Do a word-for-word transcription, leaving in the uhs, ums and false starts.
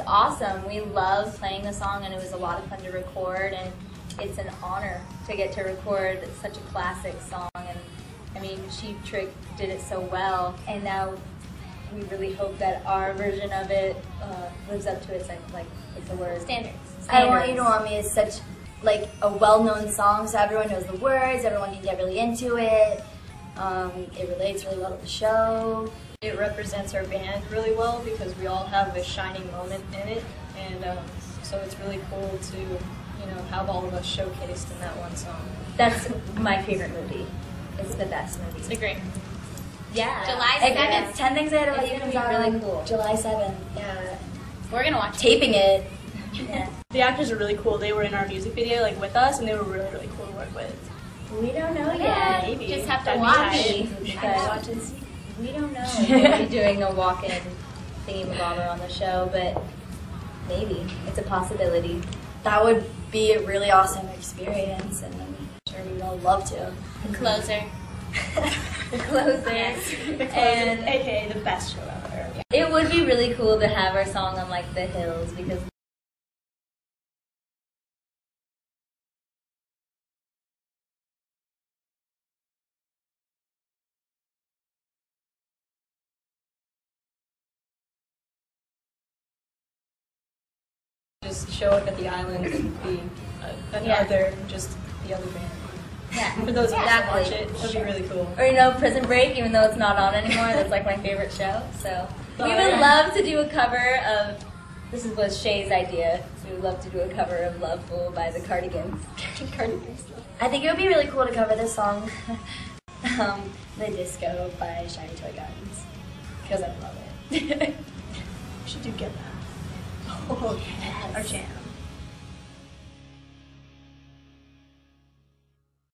awesome. We love playing the song, and it was a lot of fun to record, and it's an honor to get to record such a classic song. And I mean, Cheap Trick did it so well, and now we really hope that our version of it uh, lives up to its, like, like what's the word? Standards. Standards. I Want You to Want Me is such like a well-known song, so everyone knows the words, everyone can get really into it. Um, it relates really well to the show. It represents our band really well because we all have a shining moment in it, and um, so it's really cool to, you know, have all of us showcased in that one song. That's my favorite movie. It's the best movie. It's great. Yeah. July seventh. It's ten Things I Hate About It's You gonna comes be out really on cool. July seventh. Yeah. We're gonna watch it. Taping it. Yeah. The actors are really cool. They were in our music video, like with us, and they were really, really cool to work with. We don't know Yeah, yet. Maybe. just have to That'd be watch. tight. Because Watch and see. we don't know. We'll be doing a walk-in thingy-mabobber on the show, but maybe. It's a possibility. That would be a really awesome experience, and I'm sure we would all love to. The closer. The closer. The closer, And aka the best show ever. it would be really cool to have our song on like the hills, because Just show up at the island and be a, another, just the other band. yeah. For those of us that watch Exactly. it, it'll be really cool. Or, you know, Prison Break, even though it's not on anymore, that's like my favorite show. So we Oh, would yeah. love to do a cover of, this was Shay's idea, we would love to do a cover of Love Fool by the Cardigans. Cardigans. I think it would be really cool to cover this song, um, The Disco by Shiny Toy Guns, because I love it. We should do Get That. Oh, yeah. Our jam.